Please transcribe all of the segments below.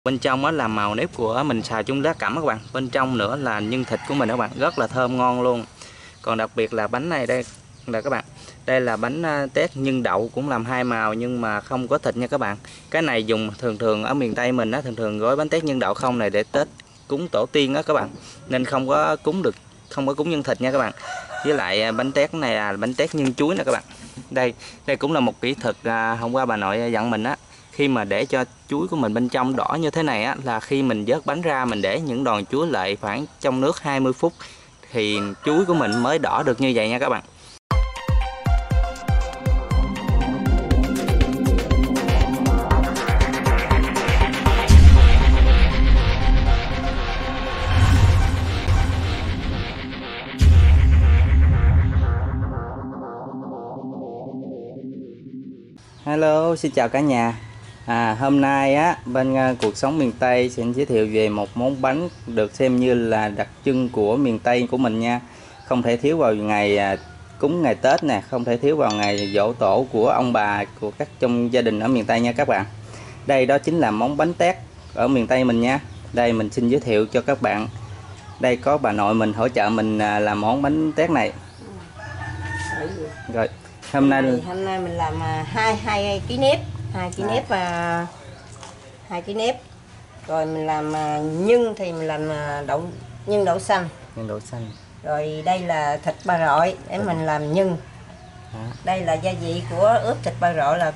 Bên trong á là màu nếp của mình xào chung lá cẩm các bạn. Bên trong nữa là nhân thịt của mình các bạn, rất là thơm ngon luôn. Còn đặc biệt là bánh này đây là các bạn, đây là bánh tét nhân đậu, cũng làm hai màu nhưng mà không có thịt nha các bạn. Cái này dùng thường ở miền Tây mình á, thường gói bánh tét nhân đậu không này để Tết cúng tổ tiên á các bạn, nên không có cúng nhân thịt nha các bạn. Với lại bánh tét này là bánh tét nhân chuối nè các bạn. Đây cũng là một kỹ thuật hôm qua bà nội dặn mình á, khi mà để cho chuối của mình bên trong đỏ như thế này á, là khi mình vớt bánh ra mình để những đòn chuối lại khoảng trong nước 20 phút thì chuối của mình mới đỏ được như vậy nha các bạn. Hello, xin chào cả nhà. Hôm nay á bên Cuộc Sống Miền Tây xin giới thiệu về một món bánh được xem như là đặc trưng của miền Tây của mình nha. Không thể thiếu vào ngày cúng ngày Tết nè, không thể thiếu vào ngày giỗ tổ của ông bà, của các trong gia đình ở miền Tây nha các bạn. Đây đó chính là món bánh tét ở miền Tây mình nha. Đây mình xin giới thiệu cho các bạn. Đây có bà nội mình hỗ trợ mình làm món bánh tét này. Rồi. Hôm nay mình làm hai ký nếp, hai ký nếp. Rồi mình làm nhân thì mình làm nhân đậu xanh. Rồi đây là thịt ba rọi để mình làm nhân. Đây là gia vị của ướp thịt ba rọi là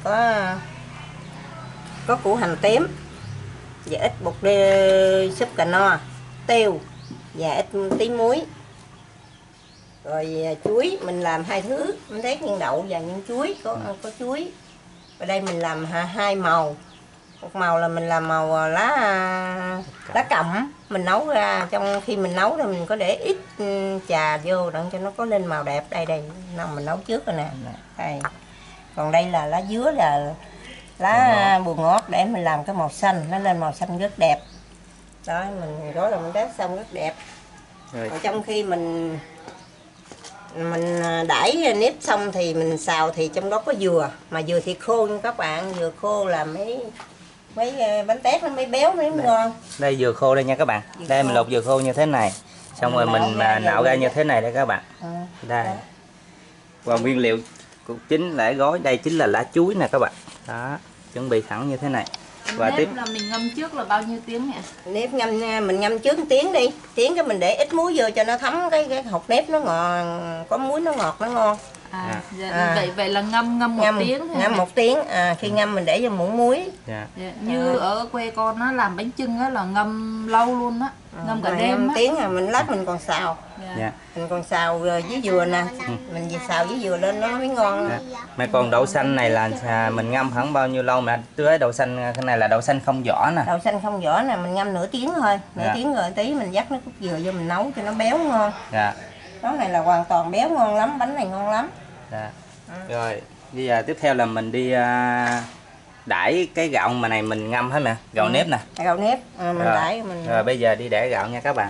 có củ hành tím và ít bột súp cà no, tiêu và ít tí muối. Rồi chuối mình làm hai thứ, bánh tét nhân đậu và nhân chuối, có chuối. Và đây mình làm hai màu. Một màu là mình làm màu lá cẩm, mình nấu ra, trong khi mình nấu thì mình có để ít trà vô để cho nó có lên màu đẹp. Đây nào mình nấu trước rồi nè. Đây. Còn đây là lá dứa, là lá bùa ngót để mình làm cái màu xanh, nó lên màu xanh rất đẹp. Đó, mình gói là bánh tét xong rất đẹp. Rồi trong khi mình đãi nếp xong thì mình xào, thì trong đó có dừa, mà dừa thì khô nha các bạn, dừa khô là mấy bánh tét nó mới béo mới ngon. Đây dừa khô đây nha các bạn. Đây mình lột dừa khô như thế này, xong rồi mình nạo ra như thế này đây các bạn. Đây. Và nguyên liệu cũng chính là gói, đây chính là lá chuối nè các bạn. Đó, chuẩn bị sẵn như thế này. Và nếp là mình ngâm trước là bao nhiêu tiếng nhỉ? Nếp mình ngâm trước 1 tiếng đi. Tiếng cái mình để ít muối vô cho nó thấm cái hột nếp nó ngọt, có muối nó ngọt nó ngon. Vậy là ngâm 1 tiếng thôi. Ngâm 1 tiếng. Khi ngâm mình để vô muỗng muối. Như ở quê con nó làm bánh chưng á là ngâm lâu luôn á, ngâm cả đêm á. Tiếng mình lát mình còn xào. Mình còn xào với dừa nè, mình xào với dừa lên nó mới ngon. Mà còn đậu xanh này là mình ngâm khoảng bao nhiêu lâu mà tưới? Đậu xanh cái này là đậu xanh không vỏ nè. Đậu xanh không vỏ nè, mình ngâm nửa tiếng thôi, nửa tiếng rồi tí mình dắt nước cốt dừa vô mình nấu cho nó béo ngon. Món này là hoàn toàn béo ngon lắm, bánh này ngon lắm. Rồi bây giờ tiếp theo là mình đi đãi cái gạo mà này mình ngâm hết nè, gạo nếp nè. Gạo nếp mình đãi mình. Rồi bây giờ đi đãi gạo nha các bạn.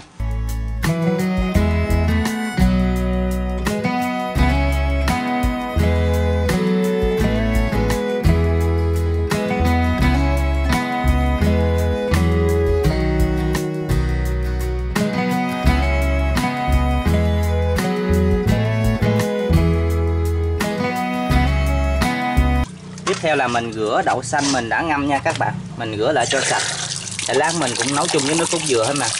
Tiếp theo là mình rửa đậu xanh mình đã ngâm nha các bạn. Mình rửa lại cho sạch. Để lát mình cũng nấu chung với nước cốt dừa hết mà.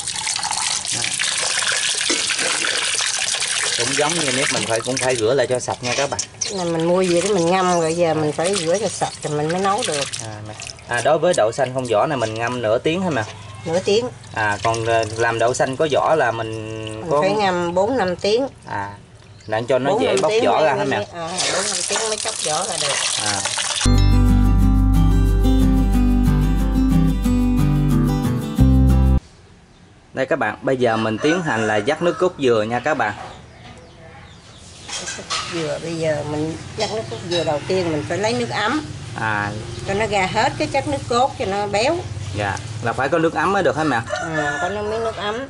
Cũng giống như nếp mình cũng phải rửa lại cho sạch nha các bạn. Mình mua gì đó mình ngâm rồi giờ mình phải rửa cho sạch rồi mình mới nấu được. Đối với đậu xanh không vỏ này mình ngâm nửa tiếng thôi mà. Nửa tiếng. Còn làm đậu xanh có vỏ là mình phải ngâm 4-5 tiếng. Để cho nó dễ bóc vỏ ra hả mẹ? 4-5 tiếng mới chóc vỏ ra được. Đây các bạn, bây giờ mình tiến hành là vắt nước cốt dừa nha các bạn. Dừa bây giờ mình vắt nước cốt dừa đầu tiên mình phải lấy nước ấm. Cho nó ra hết cái chất nước cốt cho nó béo. Dạ, là phải có nước ấm mới được hả mẹ? Có miếng nước ấm.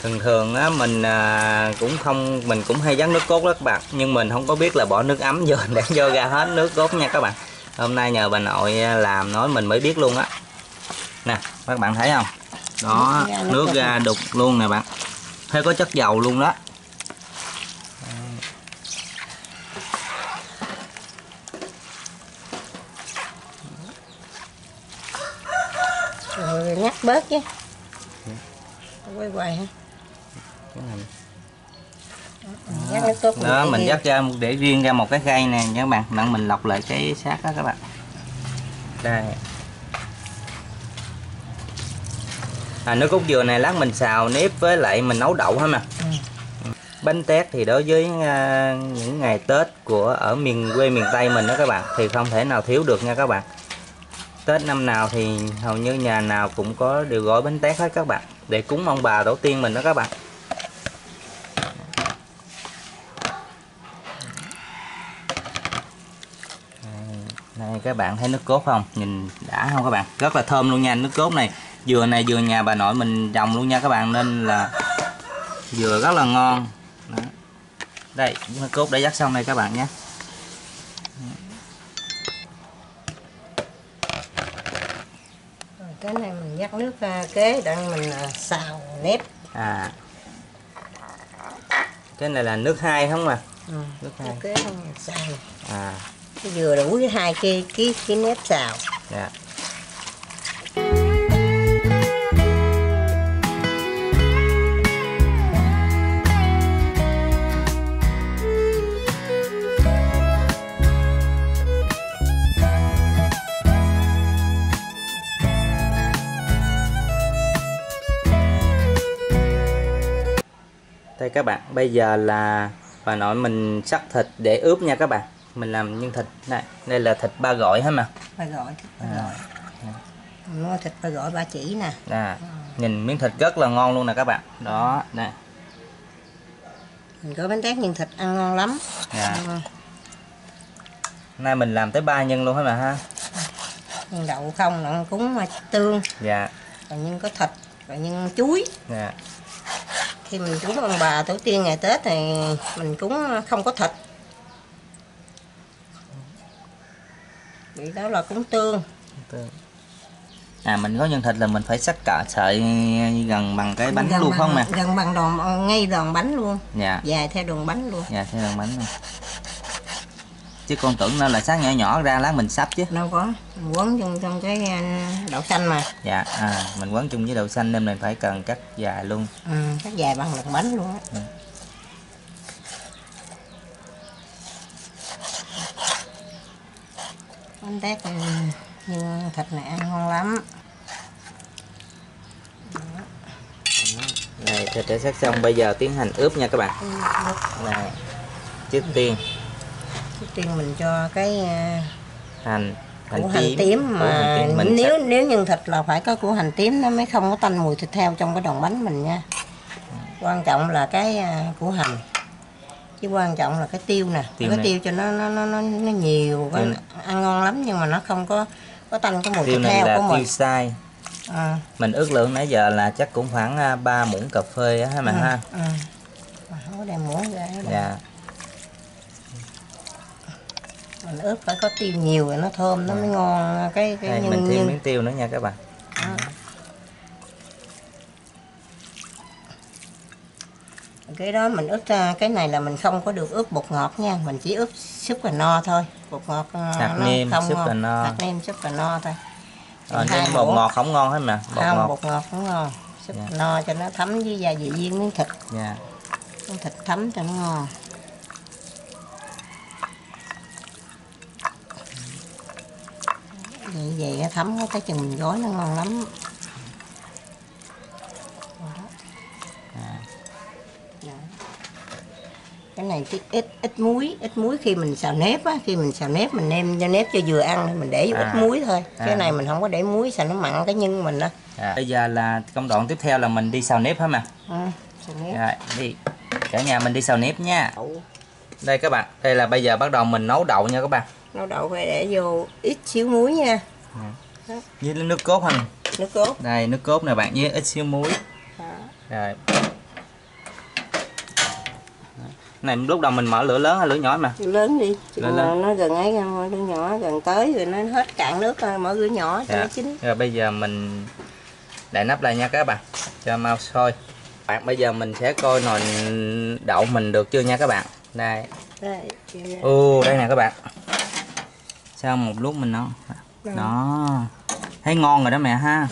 Thường thường á mình cũng hay vắt nước cốt đó các bạn, nhưng mình không có biết là bỏ nước ấm vô để vô ra hết nước cốt nha các bạn. Hôm nay nhờ bà nội làm nói mình mới biết luôn á. Nè các bạn thấy không, đó nước ra đục luôn nè bạn, thấy có chất dầu luôn đó. Rồi nhắc bớt chứ, quay ha. Dắt nước cốt Đó mình dắt ra để riêng ra một cái khay nè các bạn, đặng mình lọc lại cái xác đó các bạn. Đây. Nước cốt dừa này lát mình xào nếp với lại mình nấu đậu hả mà. Bánh tét thì đối với những ngày Tết ở quê miền Tây mình đó các bạn thì không thể nào thiếu được nha các bạn. Tết năm nào thì hầu như nhà nào cũng đều gói bánh tét hết các bạn, để cúng ông bà tổ tiên mình đó các bạn. Đây các bạn thấy nước cốt không, nhìn đã không các bạn, rất là thơm luôn nha. Nước cốt này dừa nhà bà nội mình trồng luôn nha các bạn, nên là dừa rất là ngon. Đó. Đây nước cốt đã dắt xong đây các bạn nhé. Cái này mình dắt nước kế để mình xào nếp. Cái này là nước 2 không mà. Nước kế không xào. Cái dừa đủ với 2 cái nếp xào. Dạ. Đây các bạn, bây giờ là bà nội mình sắc thịt để ướp nha các bạn. Mình làm nhân thịt này, đây là thịt ba gỏi hết mà. Ba gỏi, thịt ba gỏi. Mua thịt ba gỏi ba chỉ nè. Nhìn miếng thịt rất là ngon luôn nè các bạn. Đó, nè. Mình có bánh tét nhân thịt ăn ngon lắm. Nay mình làm tới 3 nhân luôn hết mà ha. Nhân đậu không, là cúng mà tương. Dạ. Rồi nhân có thịt, rồi nhân chuối. Dạ. Khi mình cúng ông bà tổ tiên ngày Tết thì mình cúng không có thịt. Vì đó là cúng tương. Mình có nhân thịt là mình phải xắt cả sợi gần bằng cái bánh luôn không nè. Gần bằng ngay đòn bánh luôn. Dạ. Dài theo đòn bánh luôn. Dạ theo đòn bánh luôn. Chứ con tưởng nó là xác nhỏ nhỏ ra lát mình sắp chứ. Đâu có, mình quấn chung trong cái đậu xanh mà. Dạ, mình quấn chung với đậu xanh nên mình phải cần cắt dài luôn. Cắt dài bằng đòn bánh luôn á. Bánh tét nhưng thịt này ăn ngon lắm. Đây, thịt đã sắc xong, bây giờ tiến hành ướp nha các bạn. Này, trước tiên mình cho cái hành tím mà nếu nhân thịt là phải có củ hành tím nó mới không có tanh mùi thịt heo trong cái đòn bánh mình nha. Quan trọng là cái củ hành, chứ quan trọng là cái tiêu nè. Cái tiêu cho nó nhiều, ăn ngon lắm nhưng mà nó không có tanh cái mùi thịt heo của mình. Tiêu xay. Mình ước lượng nãy giờ là chắc cũng khoảng 3 muỗng cà phê á mà ha. Không có đem muỗng ra. Dạ. Mình ướp phải có tiêu nhiều rồi nó thơm nó mới ngon. Cái đây, mình thêm miếng tiêu nữa nha các bạn. Cái đó mình ướp cái này là mình không có được ướp bột ngọt nha, mình chỉ ướp súp cà no thôi. Bột ngọt hạt nêm súp cà no. Hạt nêm súp cà no thôi. Nên bột ngọt không ngon hết mà. Bột ngọt không ngon. Súp cà no cho nó thấm với gia vị viên miếng thịt. Miếng thịt thấm cho nó ngon. Vậy nó thấm cái chừng mình gói nó ngon lắm. Cái này ít muối khi mình xào nếp á, mình nêm cho nếp cho vừa ăn thì mình để ít muối thôi. Cái này mình không có để muối xào nó mặn cái nhân mình đó. Bây giờ là công đoạn tiếp theo là mình đi xào nếp hả mà. Xào nếp. Rồi, đi. Cả nhà mình đi xào nếp nha. Đây các bạn, đây là bây giờ bắt đầu mình nấu đậu nha các bạn. Nấu đậu phải để vô ít xíu muối nha. Với nước cốt không? Nước cốt. Đây nước cốt nè bạn, với ít xíu muối. Rồi. Này lúc đầu mình mở lửa lớn hay lửa nhỏ mà? Lớn đi, Lớn. nó gần ấy lửa nhỏ gần tới rồi nó hết cạn nước rồi mở lửa nhỏ cho nó chín. Rồi bây giờ mình đậy nắp lại nha các bạn, cho mau sôi. Bạn bây giờ mình sẽ coi nồi đậu mình được chưa nha các bạn. Đây. Đây nè các bạn. Sau một lúc mình nấu. Đó. Thấy ngon rồi đó mẹ ha.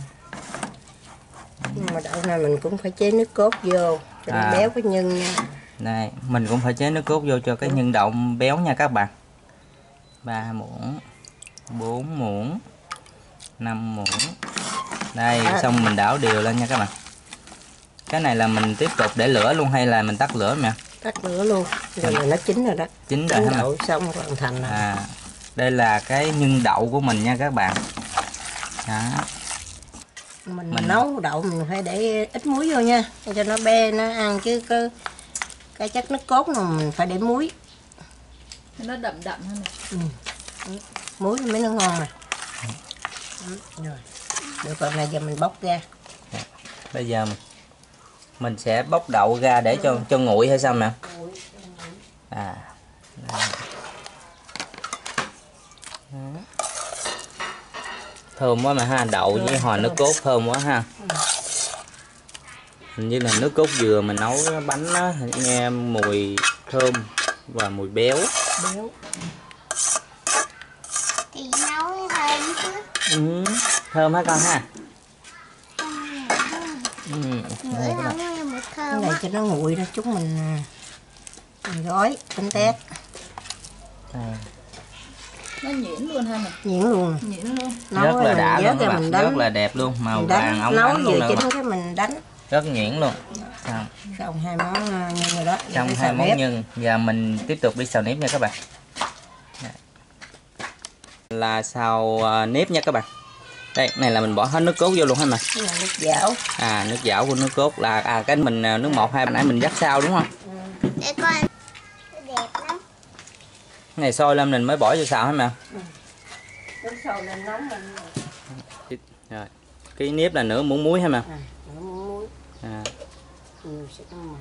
Nhưng mà đậu này mình cũng phải chế nước cốt vô cho nó béo cái nhân nha. Đây, mình cũng phải chế nước cốt vô cho cái nhân đậu béo nha các bạn. 3 muỗng, 4 muỗng, 5 muỗng. Đây, xong mình đảo đều lên nha các bạn. Cái này là mình tiếp tục để lửa luôn hay là mình tắt lửa mẹ? Tắt lửa luôn. Rồi nó chín rồi đó. Chín rồi hả đậu xong hoàn thành rồi. Đây là cái nhân đậu của mình nha các bạn. Đó. Mình nấu đậu mình phải để ít muối vô nha, cho nó nó ăn chứ cái chất nước cốt mà mình phải để muối. Nó đậm đậm hơn này. Muối mới nó ngon nè. Rồi. Được rồi, này giờ mình bóc ra. Bây giờ mình sẽ bóc đậu ra để cho nguội hay sao mẹ? Thơm quá mà ha, đậu với hồi nước cốt thơm quá ha. Hình như là nước cốt dừa mình nấu bánh đó, nghe mùi thơm và mùi béo. Thì nấu thơm chứ. Thơm hả con ha? Nữa nấu một Cái thơm này á. cho nó nguội ra chúng mình gói bánh tét. Nó nhuyễn luôn ha mẹ. Nhuyễn luôn. Nhuyễn luôn. Rất là đã luôn các mình bạn, rất là đẹp luôn, màu vàng óng nấu ánh luôn vừa nè. chín cái mình đánh. Rất nhuyễn luôn. Xong hai món nhân rồi đó. Xong hai món nhân và mình tiếp tục đi xào nếp nha các bạn. Là xào nếp nha các bạn. Đây, này là mình bỏ hết nước cốt vô luôn hả mà? Nước dảo. Nước dảo của nước cốt là cái mình nước 1 2 nãy mình dắt sao đúng không? Để coi. Đẹp lắm. Cái này sôi lên mình mới bỏ vô xào hả mẹ? Nước sôi lên nóng mình. Rồi. Cái nếp là nửa muỗng muối hả mẹ? Nửa muỗng muối. Sẽ có mặn.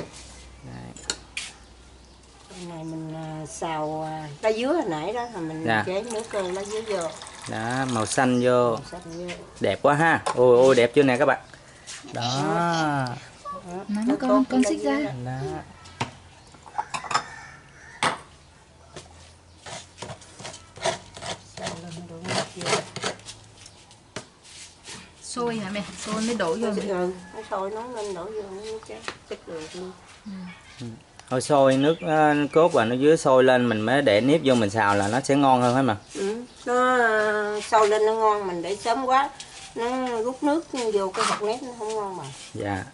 Cái này mình xào lá dứa hồi nãy đó, rồi mình chế nước lá dứa vô. Đó, màu xanh vô. Đẹp quá ha. Ôi đẹp chưa nè các bạn. Đó. Nắm con xích ra. Đó. Sôi hả mẹ? Sôi mới đổ vô. Nó sôi nóng lên đổ vô nó chắc được luôn. Thôi sôi nước cốt và nó dưới sôi lên mình mới để nếp vô mình xào là nó sẽ ngon hơn hả mà? Nó sôi lên nó ngon, mình để sớm quá nó rút nước vô cái hột nếp nó không ngon mà. Dạ.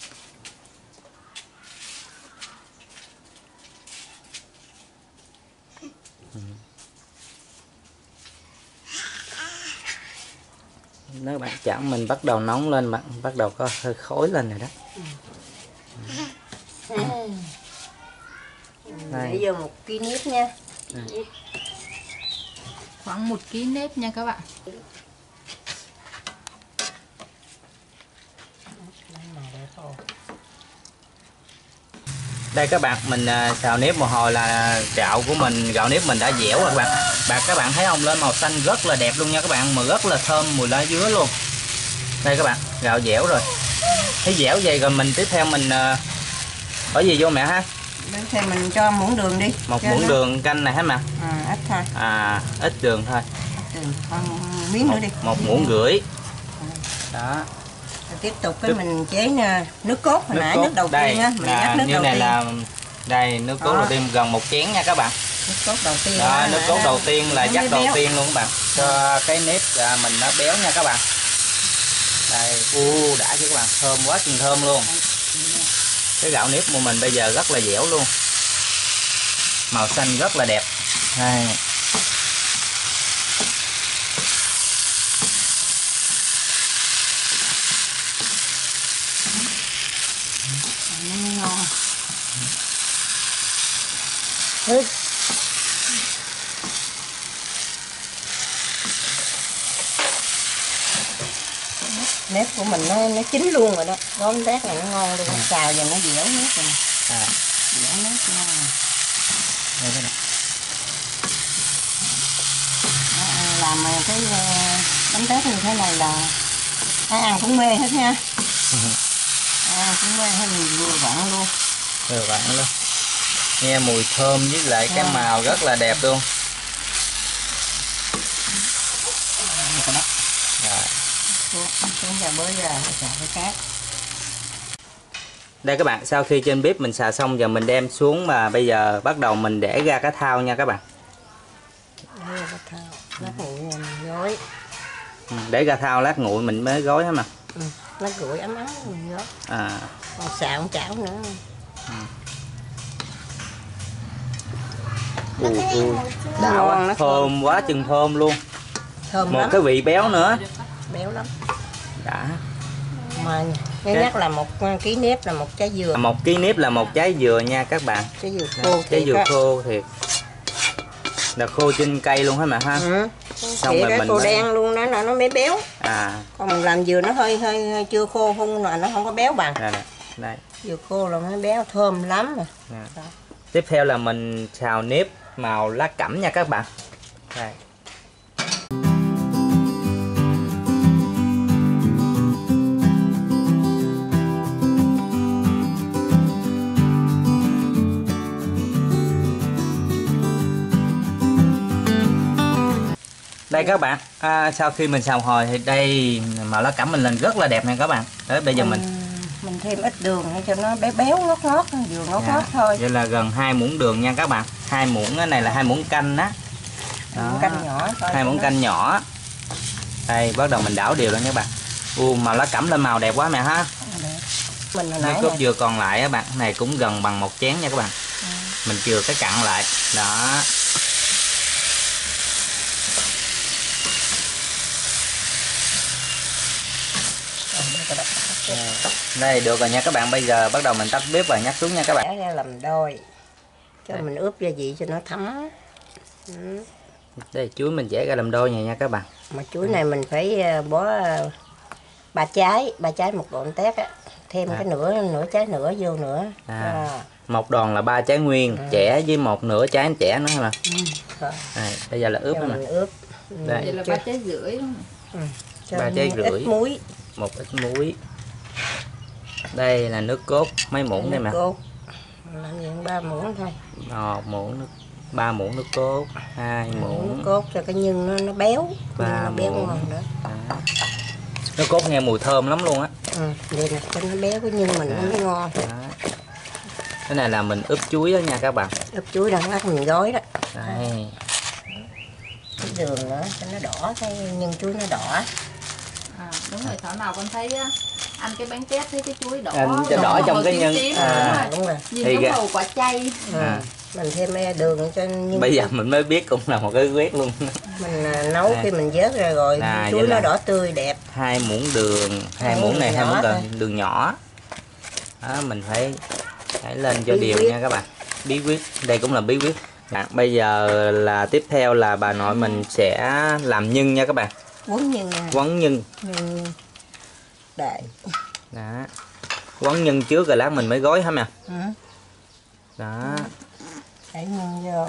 Nếu bạn chảo mình bắt đầu nóng lên, bạn bắt đầu có hơi khói lên rồi đó. Để vô 1 kg nếp nha. Khoảng 1 kg nếp nha các bạn. Đây các bạn, mình xào nếp một hồi là gạo của mình, gạo nếp mình đã dẻo rồi các bạn. Các bạn thấy không, lên màu xanh rất là đẹp luôn nha các bạn, mà rất là thơm mùi lá dứa luôn. Đây các bạn, gạo dẻo rồi. Thấy dẻo vậy rồi mình tiếp theo mình bỏ gì vô mẹ ha? Thì mình cho muỗng đường đi. 1 muỗng đường canh này hả mẹ? Ít thôi. Ít đường thôi. Còn miếng nữa đi. 1 muỗng rưỡi. Đó. Rồi tiếp tục cái mình chế nước cốt hồi nãy, nước đầu tiên á, mình nhắc nước như đầu này tiên. là đây nước cốt đầu tiên gần 1 chén nha các bạn. Nước cốt đầu tiên. Đó, nước cốt đầu tiên là dắt đầu tiên luôn các bạn. Cho cái nếp mình nó béo nha các bạn. Đây, đã chứ các bạn, thơm quá chừng thơm luôn. Cái gạo nếp của mình bây giờ rất là dẻo luôn. Màu xanh rất là đẹp. Đây. Nó ngon. Nếp của mình nó chín luôn rồi đó, gói tét này nó ngon luôn, xào giờ nó dẻo nếp rồi. Giã nát nha. Đây cái này. Làm cái bánh tét như thế này là ai ăn cũng mê hết nha. Ai ăn cũng mê hết, mình vừa vặn luôn. Vừa vặn luôn. Nghe mùi thơm với lại cái màu rất là đẹp luôn. Rồi. Xuống ra bới ra xào cái khác. Đây các bạn, sau khi trên bếp mình xào xong giờ mình đem xuống mà bây giờ bắt đầu mình để ra cái thau nha các bạn. Để ra cái thau, lát nguội mình gói. Để ra thau lát nguội mình mới gói hả mà. Lát nguội ấm ấm mình gói. Còn xào không chảo nữa. Đạo quá, thơm quá chừng thơm luôn. Thơm Một lắm. cái vị béo nữa. Béo lắm. Đã. Mà nhớ nhắc là 1 ký nếp là 1 trái dừa. 1 ký nếp là 1 trái dừa nha các bạn. Trái dừa khô. Trái dừa khô thiệt. Là khô trên cây luôn hả mà ha. Xong rồi mình khô đen luôn đó là nó mới béo. Còn mình làm dừa nó hơi chưa khô không là nó không có béo bằng. Đây. Dừa khô là nó béo thơm lắm rồi. Tiếp theo là mình xào nếp màu lá cẩm nha các bạn. Đây. Đây các bạn, sau khi mình xào hồi thì đây màu lá cẩm mình lên rất là đẹp nha các bạn. Đấy, bây giờ mình thêm ít đường để cho nó béo béo ngót ngót, vừa ngót ngót thôi. Vậy là gần 2 muỗng đường nha các bạn. 2 muỗng, cái này là 2 muỗng canh đó. Canh nhỏ thôi. 2 muỗng canh nhỏ. Đây, bắt đầu mình đảo đều lên các bạn. Màu lá cẩm lên màu đẹp quá mẹ ha. Nước cốt dừa còn lại các bạn, này cũng gần bằng 1 chén nha các bạn. Mình chừa cái cặn lại. Đó. Đây được rồi nha các bạn, bây giờ bắt đầu mình tắt bếp và nhắc xuống nha các bạn. Bẻ ra làm đôi cho mình ướp gia vị cho nó thấm. Đây chuối mình chẻ ra làm đôi này nha các bạn. Mà chuối này mình phải bó 3 trái một độn tét á, thêm cái nửa trái nữa vô nữa. Một đòn là 3 trái nguyên, chẻ với một nửa trái chẻ nữa mà. Bây giờ là ướp đó nè. Đây. Vậy là 3 trái rưỡi đúng không? 3 trái rưỡi. Ít muối. Một ít muối. Đây là nước cốt mấy muỗng đây mà. Làm gì 3 muỗng thôi. 1 muỗng nước, 3 muỗng nước cốt, 2 muỗng nước cốt cho cái nhân nó béo, 3 nó béo muỗng. ngon nữa. Nước cốt nghe mùi thơm lắm luôn á. Vậy là cho nó béo cái nhân mình nó mới ngon. Cái này là mình ướp chuối đó nha các bạn. Ướp chuối đang lát mình gói đó. Đây. Cái đường nữa cho nó đỏ, cái nhân chuối nó đỏ. Đúng rồi, thảo nào con thấy á, ăn cái bánh tét thấy cái chuối đỏ. Cho đỏ trong cái nhân. Đúng rồi. Nhìn giống màu quả chay. Mình thêm đường cho nhân. Bây giờ mình mới biết cũng là một cái quét luôn. Mình nấu khi mình vớt ra rồi chuối nó đỏ tươi đẹp. 2 muỗng đường, 2 muỗng này 2 muỗng đường nhỏ. Đó, mình phải lên cho đều nha các bạn. Bí quyết, đây cũng là bí quyết. Bây giờ là tiếp theo là bà nội mình sẽ làm nhân nha các bạn. Quấn nhân. Quấn nhân. Đây. Đó. Quấn nhân trước rồi lát mình mới gói hả mẹ? Đó. Để nhân vô.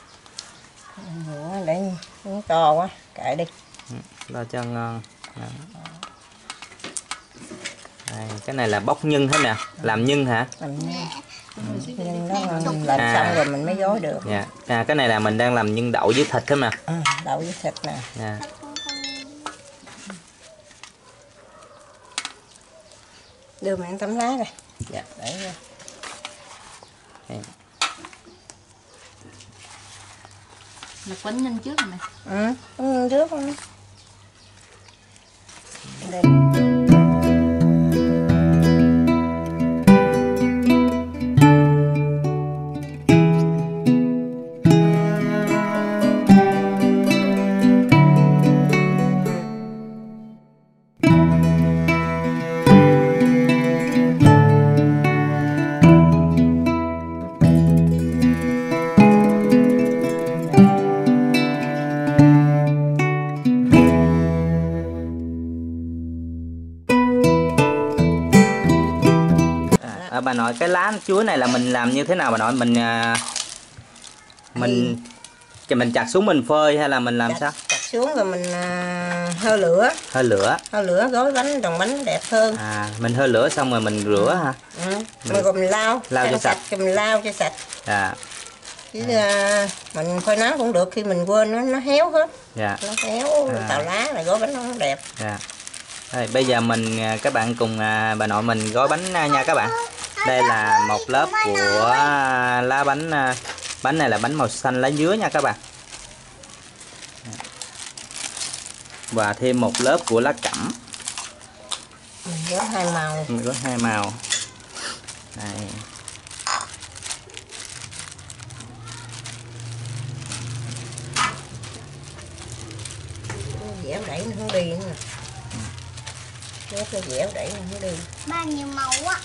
Để nó to quá, cậy đi. Lo cho ngon. Đây, cái này là bóc nhân hết nè, làm nhân hả? Làm nhân. Nhân đó mình làm xong rồi mình mới gói được. Dạ. Cái này là mình đang làm nhân đậu với thịt thôi mà. Đậu với thịt nè. Đưa mẹ tấm lá này. Dạ, để ra. Là quấn nhân trước rồi nè. Quấn nhân trước thôi. Đây. bà nội cái lá chuối này là mình làm như thế nào bà nội? Mình chặt xuống mình phơi hay là mình làm sao? Chặt xuống rồi mình hơi lửa. Hơi lửa Gói bánh tròn bánh đẹp hơn. Mình hơi lửa xong rồi mình rửa hả? Mình còn mình lau cho sạch. Mình lau cho sạch. Chứ mình phơi nắng cũng được, khi mình quên nó héo hết. Nó héo tàu lá là gói bánh nó không đẹp. Rồi, bây giờ các bạn cùng bà nội mình gói bánh nha các bạn. Đây là một lớp của lá bánh. Bánh này là bánh màu xanh lá dứa nha các bạn. Và thêm một lớp của lá cẩm. Mình gói 2 màu. Mình gói 2 màu. Đây. Dẻo đẩy nó không đi nữa. Nó cái dẻo đẩy nó không đi. Ba nhiều màu á.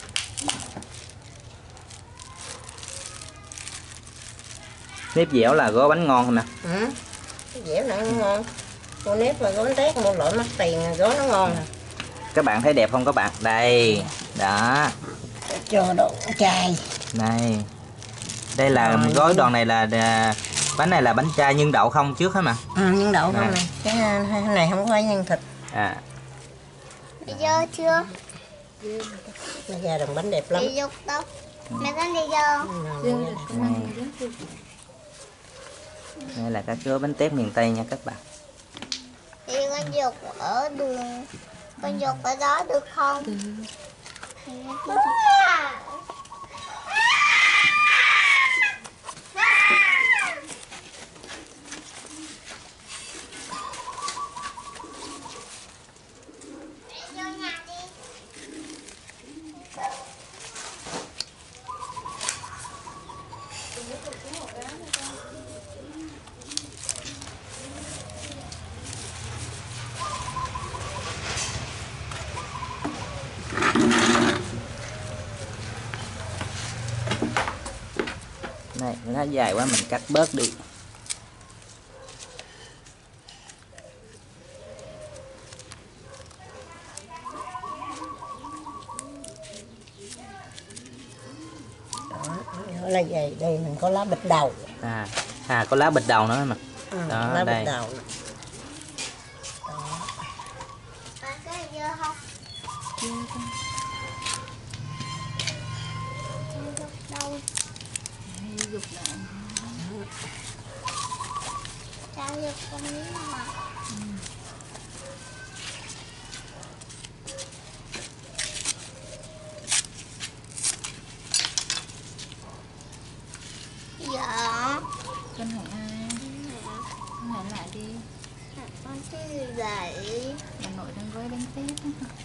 Nếp dẻo là gói bánh ngon không nè? Cái dẻo này nó ngon. Mua nếp mà gói bánh tét mua loại mắc tiền gói nó ngon. Các bạn thấy đẹp không các bạn? Đây, đó. Cho độ chai. Đây là gói đòn này là bánh này là bánh chai nhân đậu không trước hả mà? Nhân đậu không này. Cái này không có nhân thịt. Bây giờ chưa? Nó ra đồng bánh đẹp lắm. Đi dục đâu? Mẹ con đi vô. Đây là các gói bánh tét miền Tây nha các bạn. Thì con dục ở đường. Con dục ở đó được không? Này, nó dài quá mình cắt bớt đi. Đó là vậy, đây mình có lá bịch đầu. Có lá bịch đầu nữa mà. Đó, lá đây. bịch đầu. Ba cái dưa không? Đâu? Dục lại. Sao dục con miếng mà? Dạ. Con hỏi ai? Con hỏi lại đi. Con cái gì vậy? Bà nội đang gói bánh tét.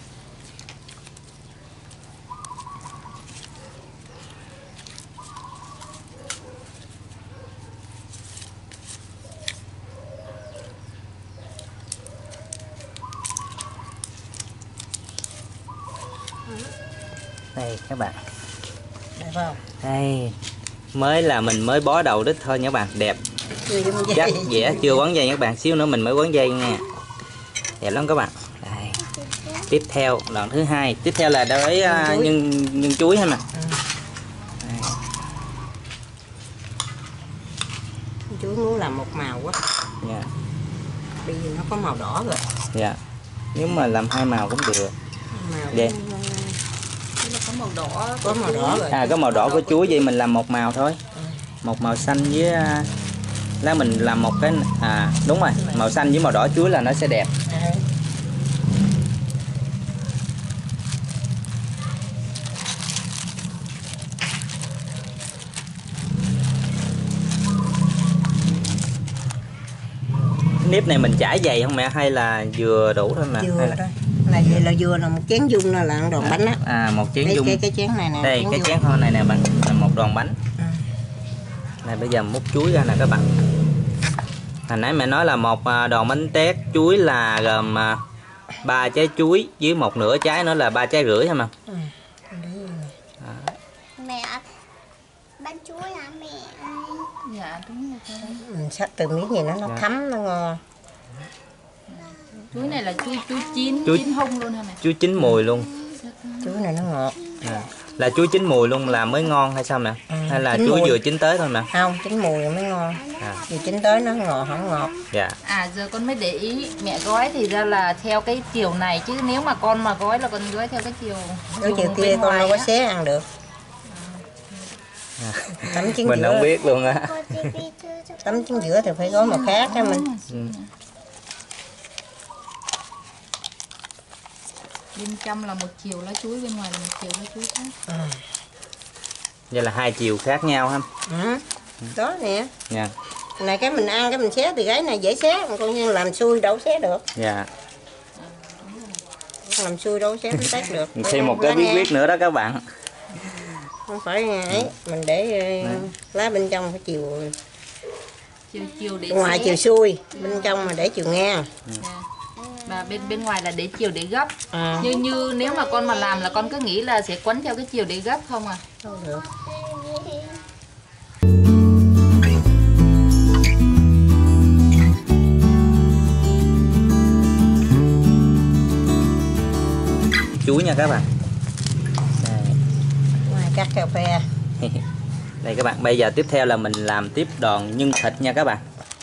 Đây các bạn. Đẹp không? Đây. Mình mới bó đầu đít thôi nha các bạn. Đẹp. Chắc dẻ chưa quấn dây nha các bạn. Xíu nữa mình mới quấn dây nha. Đẹp lắm các bạn. Đây. Tiếp theo đoạn thứ hai. Tiếp theo là đối nhân chuối ha mà. Chuối muốn làm một màu quá. Bây giờ nó có màu đỏ rồi. Nếu mà làm 2 màu cũng được. Vậy. Có màu đỏ. Có màu đỏ rồi. Có màu đỏ của chuối, vậy mình làm một màu thôi. Một màu xanh với lá mình làm một cái đúng rồi, màu xanh với màu đỏ chuối là nó sẽ đẹp. Nếp này mình chải dày không mẹ hay là vừa đủ thôi mà? Vừa thôi. Này vậy là vừa là một chén dung là đòn bánh á. Một chén dung. Cái chén này nè. Đây cái chén hoa này nè bạn, là một đòn bánh. Này bây giờ múc chuối ra nè các bạn. Hồi nãy mẹ nói là một đòn bánh tét chuối là gồm 3 trái chuối với một nửa trái nữa là 3 trái rưỡi hả mà? Mẹ bánh chuối hả mẹ? Dạ đúng rồi con. Mình xắt từ miếng gì nó thấm nó ngon. Chuối này là chuối chín hung luôn hả mẹ? Chuối chín mùi luôn. Chuối này nó ngọt. Là chuối chín mùi luôn là mới ngon hay sao nè? Hay là chín chuối mùi. vừa chín tới thôi nè? Không, chín mùi mới ngon. Vừa chín tới nó ngọt không ngọt. Dạ. À giờ con mới để ý mẹ gói thì ra là theo cái chiều này, chứ nếu mà con mà gói là con gói theo cái chiều Cái chiều kia bên con đâu có á. xé ăn được. Tấm trứng Mình giữa, không biết luôn á. tấm trứng giữa thì phải gói màu khác á mình. Bên trong là một chiều lá chuối, bên ngoài là một chiều lá chuối khác. Vậy là hai chiều khác nhau ha. Đó nè. Dạ. Này cái mình ăn cái mình xé thì cái này dễ xé, còn như làm xui đâu xé được. Dạ. Làm xui đâu xé bánh tét được. Thêm một cái bí quyết nữa đó các bạn. Không phải ấy, mình để lá bên trong phải Chiều để ngoài xé. chiều xuôi, bên trong mà để chiều ngang. Và bên ngoài là để chiều để gấp. À. Như nếu mà con mà làm là con cứ nghĩ là sẽ quấn theo cái chiều để gấp không à? Không được. Chuối nha các bạn. Đây. Ngoài cắt cà phê. Đây các bạn, bây giờ tiếp theo là mình làm tiếp đòn nhân thịt nha các bạn.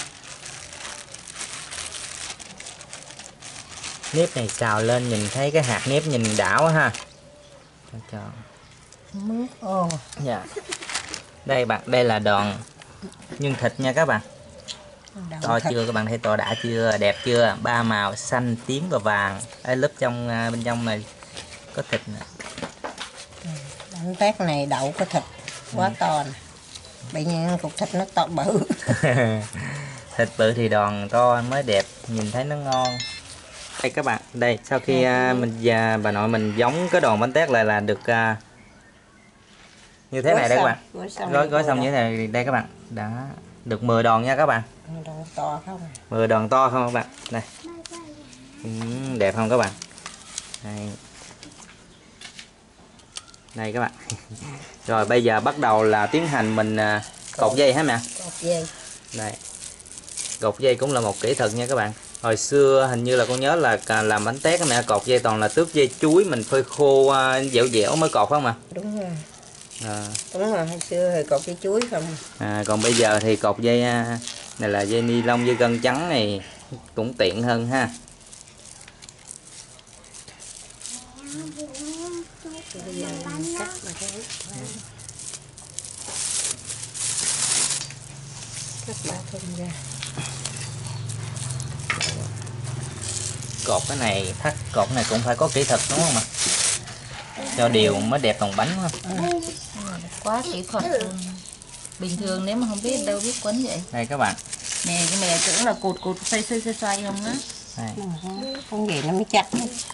Nếp này xào lên nhìn thấy cái hạt nếp nhìn đã quá ha. Cho. Dạ. Đây bạn, đây là đòn nhân thịt nha các bạn. To chưa các bạn thấy to đã chưa, đẹp chưa? Ba màu xanh, tím và vàng. Ở lớp trong bên trong này có thịt nè. Bánh tét này đậu có thịt quá to nè. Bây giờ cục thịt nó to bự. Thịt bự thì đòn to mới đẹp, nhìn thấy nó ngon. Đây các bạn, đây sau khi mình và bà nội mình giống cái đòn bánh tét lại là được như thế này đây các bạn. Gói xong như thế này đây các bạn. Đã được 10 đòn nha các bạn. Đòn to không? 10 đòn to không các bạn? Đây. Đẹp không các bạn? Đây. Đây các bạn. Rồi bây giờ bắt đầu là tiến hành mình cột dây hả mẹ? Cột dây. Đây. Cột dây cũng là một kỹ thuật nha các bạn. Hồi xưa hình như là con nhớ là làm bánh tét mẹ cột dây toàn là tước dây chuối mình phơi khô dẻo dẻo mới cột không mà. Đúng rồi. Đúng rồi, hồi xưa thì cột dây chuối không. Còn bây giờ thì cột dây này là dây ni lông, dây gân trắng này cũng tiện hơn ha. Bây giờ cắt mà cái cắt ba thùng ra. Cột cái này, thắt cột này cũng phải có kỹ thuật đúng không ạ? Cho đều mới đẹp lòng bánh không? Quá kỹ thuật luôn. Bình thường nếu mà không biết đâu biết quấn vậy. Đây các bạn. Nè cái mẹ tưởng là cột xoay không á. Không vậy nó mới chắc.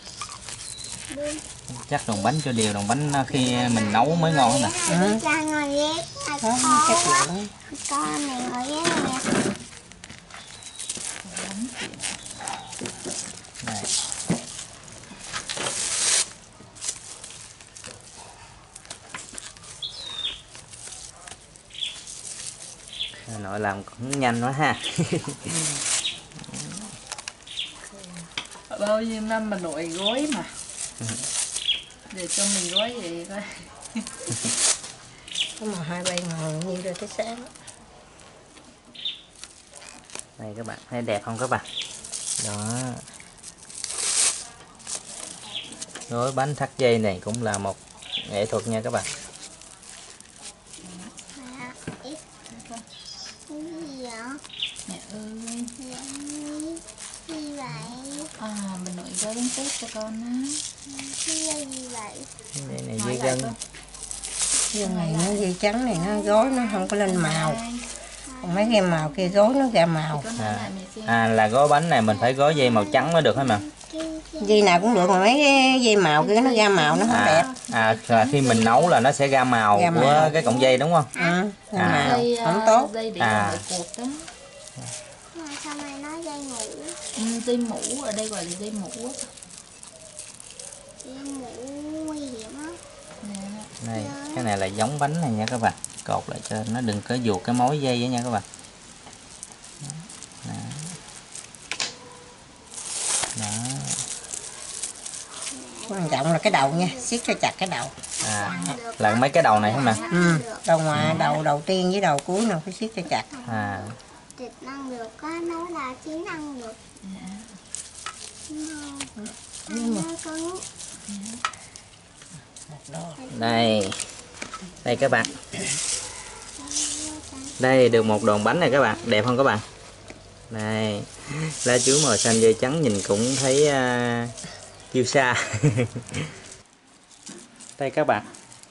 Chắc lòng bánh cho đều lòng bánh khi mình nấu mới ngon nè. Cha ngồi ghép. Con này ngồi ghép nè. Đây. Nội làm cũng nhanh quá ha. Bao nhiêu năm mà nội gói mà. Để cho mình gói vậy coi. Có mà hai bay ngồi như rồi tới sáng. Đây các bạn thấy đẹp không các bạn? Đó. Gói bánh thắt dây này cũng là một nghệ thuật nha các bạn. Mẹ ơi. Gì vậy? Mình nội gói bánh tét cho con á. Gì vậy? Đây này dây gân. Dây này nó dây trắng này nó gói nó không có lên màu. Còn mấy cái màu kia gói nó ra màu. Là gói bánh này mình phải gói dây màu trắng mới được hả mà? Dây nào cũng được mà mấy cái dây màu kia nó ra màu nó không đẹp. Khi mình nấu là nó sẽ ra màu của cái cọng dây đúng không? Ra màu không tốt. Dây để nội cột đó. Mà sao mày nói dây mũ? Dây mũ, ở đây gọi là dây mũ. Dây mũ nguy hiểm á. Đây, cái này là giống bánh này nha các bạn. Cột lại cho nó đừng có vuột cái mối dây nha các bạn. Đó. Quan trọng là cái đầu nha, siết cho chặt cái đầu. Là mấy cái đầu này không nè? Đầu ngoài, đầu tiên với đầu cuối nào phải siết cho chặt. Thịt ăn được có nói là chín ăn được. Đây các bạn, đây được một đòn bánh này các bạn, đẹp không các bạn? Đây, lá chuối màu xanh dây trắng nhìn cũng thấy kiêu sa. Đây các bạn,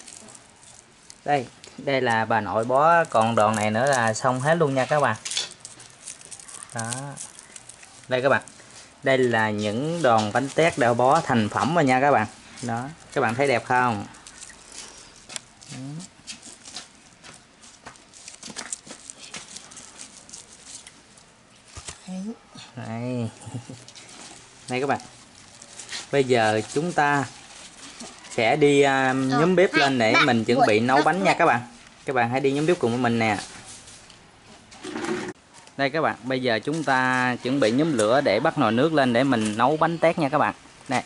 đây là bà nội bó, còn đòn này nữa là xong hết luôn nha các bạn. Đó, đây các bạn, đây là những đòn bánh tét đã bó thành phẩm rồi nha các bạn. Đó, các bạn thấy đẹp không? Đây các bạn, bây giờ chúng ta sẽ đi nhóm bếp lên để mình chuẩn bị nấu bánh nha các bạn. Các bạn hãy đi nhóm bếp cùng với mình nè. Đây các bạn, bây giờ chúng ta chuẩn bị nhóm lửa để bắt nồi nước lên để mình nấu bánh tét nha các bạn. Đây.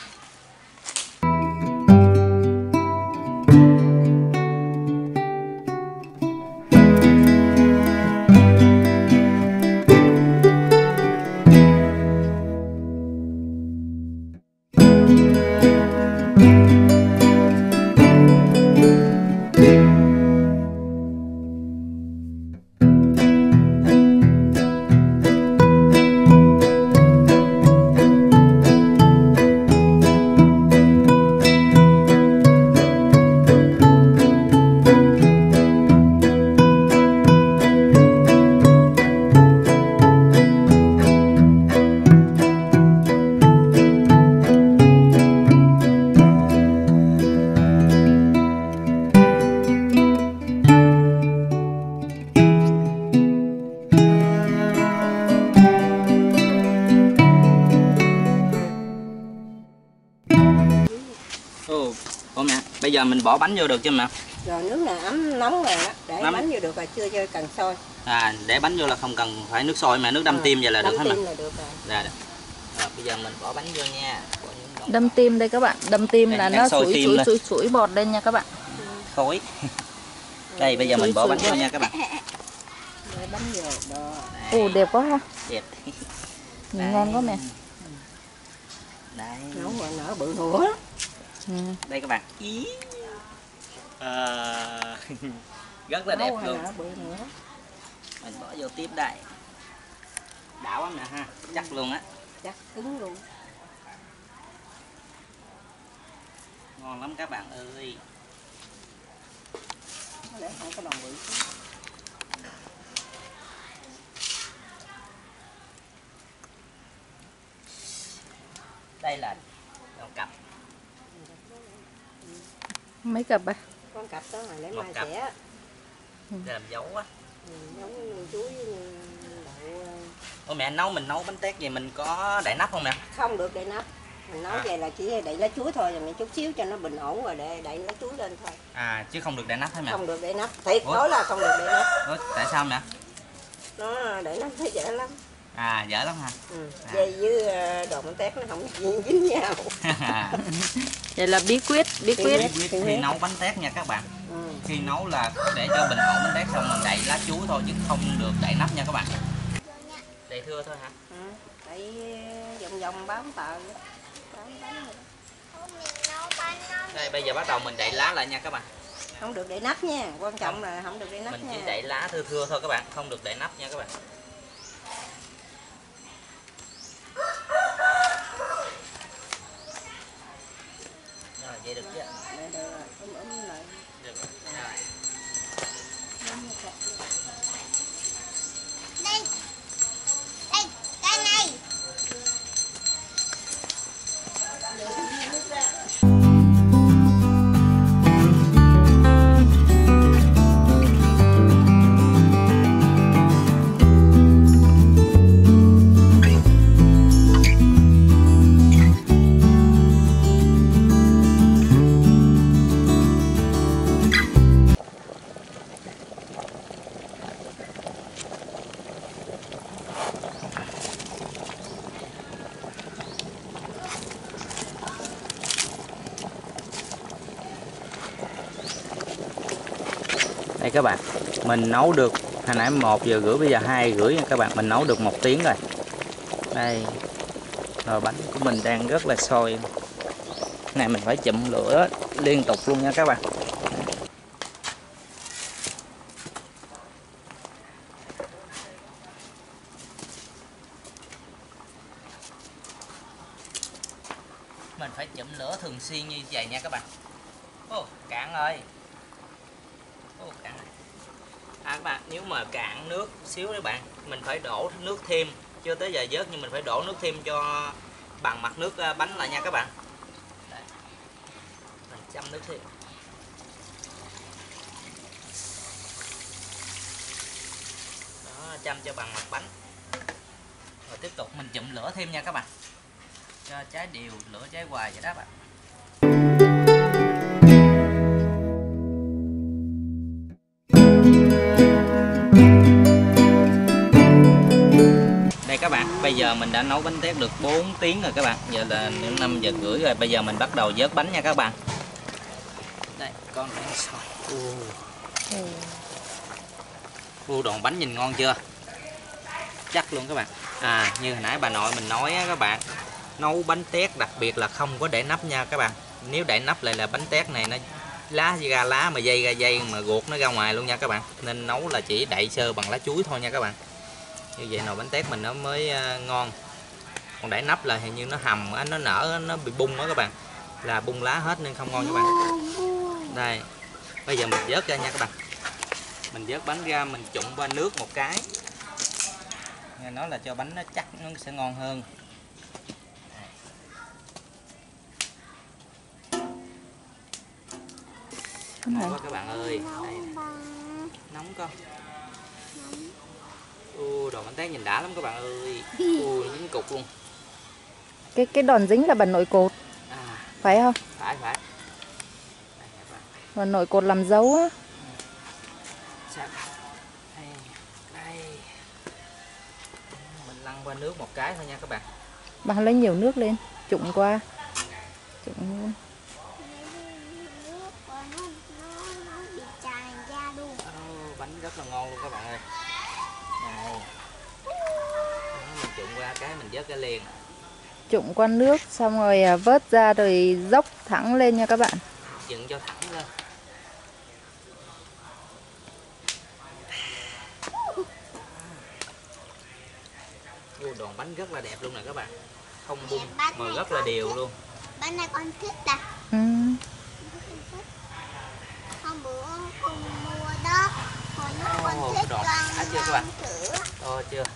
Mẹ, bây giờ mình bỏ bánh vô được chưa mẹ? Rồi nước này ấm nóng rồi đó, để nóng. Bánh vô được rồi, chưa cho cần sôi. Để bánh vô là không cần phải nước sôi mà nước đâm tim vậy là được hết mà. Là được rồi. Rồi, bây giờ mình bỏ bánh vô nha. Đâm tim đây các bạn, đâm tim là nó sủi bọt lên nha các bạn. Khối. Đây bây giờ mình bỏ bánh vô nha các bạn. Để bánh vô đó. Ồ đẹp quá ha. Đẹp. Nhìn ngon quá mẹ. Đây. Nấu mà nở bự nữa. Đây các bạn. Rất là đẹp luôn. Mình bỏ vô tiếp đây. Đã quá nè ha, chắc luôn á. Chắc cứng luôn. Ngon lắm các bạn ơi. Để không có đòn bự. Đây là đòn cặp. Mấy cặp à? Con cặp đó là để Một mai cặp. sẽ Để làm dấu á. giống như chuối với đậu. Ủa mẹ, mình nấu bánh tét vậy mình có đậy nắp không mẹ? Không được đậy nắp. Mình nấu vậy là chỉ đậy lá chuối thôi, rồi mình chút xíu cho nó bình ổn rồi để đậy lá chuối lên thôi. Chứ không được đậy nắp hả mẹ? Không được đậy nắp, thiệt đó là không được đậy nắp. Ủa, tại sao mẹ? Nó đậy nắp thấy dễ lắm. Dở lắm ha. Dây với đồ bánh tét nó không dính nhau. Vậy là bí quyết. Khi nấu bánh tét nha các bạn. Khi nấu là để cho bình ổn bánh tét xong mình đậy lá chuối thôi chứ không được đậy nắp nha các bạn. Đậy thưa thôi hả? Đậy vòng vòng bám tờ. Đây bây giờ bắt đầu mình đậy lá lại nha các bạn. Không được đậy nắp nha, quan trọng là không được đậy nắp mình nha. chỉ đậy lá thưa thôi các bạn, không được đậy nắp nha các bạn. Rồi vậy được chưa? Được, lại. Được rồi. Đây. Đây, cái này. Đây các bạn, mình nấu được hồi nãy 1 giờ rưỡi, bây giờ 2 giờ rưỡi nha các bạn, mình nấu được 1 tiếng rồi. Đây, rồi bánh của mình đang rất là sôi. Này mình phải chụm lửa liên tục luôn nha các bạn. Mình phải chụm lửa thường xuyên như vậy nha các bạn. Ô, cạn ơi. Ô, cạn. Các bạn, nếu mà cạn nước xíu các bạn, mình phải đổ nước thêm, chưa tới giờ vớt nhưng mình phải đổ nước thêm cho bằng mặt nước bánh lại nha các bạn. Đây. Mình chăm nước thêm. Đó, chăm cho bằng mặt bánh. Rồi tiếp tục mình chụm lửa thêm nha các bạn. Cho cháy đều, lửa cháy hoài vậy đó bạn. Đây các bạn, bây giờ mình đã nấu bánh tét được 4 tiếng rồi các bạn. Giờ là 5 giờ rưỡi rồi, bây giờ mình bắt đầu vớt bánh nha các bạn. Đây, con đang sôi. Đòn bánh nhìn ngon chưa? Chắc luôn các bạn. Như hồi nãy bà nội mình nói á các bạn, nấu bánh tét đặc biệt là không có để nắp nha các bạn. Nếu để nắp lại là bánh tét này nó lá ra lá, mà dây ra dây, mà ruột nó ra ngoài luôn nha các bạn. Nên nấu là chỉ đậy sơ bằng lá chuối thôi nha các bạn. Như vậy nồi bánh tét mình nó mới ngon. Còn để nắp là hình như nó hầm, nó nở, nó bị bung đó các bạn, là bung lá hết nên không ngon các bạn. Đây, bây giờ mình vớt ra nha các bạn. Mình vớt bánh ra, mình trụng qua nước một cái. Nghe nói là cho bánh nó chắc, nó sẽ ngon hơn. Ngon quá các bạn ơi. Đây. Nóng con. Đồ bánh tét nhìn đã lắm các bạn ơi. Dính cục luôn. Cái đòn dính là bà nội cột. Phải không? Phải. Bà nội cột làm dấu á. Đây. Mình lăn qua nước một cái thôi nha các bạn. Bà lấy nhiều nước lên, trụng qua. Trụng luôn. Bánh rất là ngon luôn các bạn ơi. Này. Mình trụng qua cái mình vớt cái liền. Trụng qua nước xong rồi vớt ra rồi dốc thẳng lên nha các bạn. Dựng cho thẳng lên. Đòn bánh rất là đẹp luôn nè các bạn. Không bung mà rất là đều luôn. Bánh này con thích à? Hôm bữa con mua đó. Hồi nó con thích con chưa các bạn? sữa. Chưa.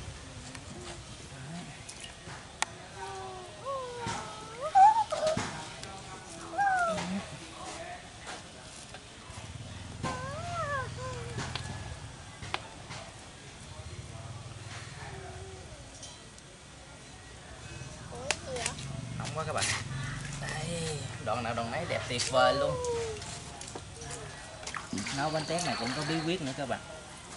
Nóng quá các bạn. Đây, đoạn nào đoạn nấy đẹp tuyệt vời luôn. Nấu bánh tét này cũng có bí quyết nữa các bạn.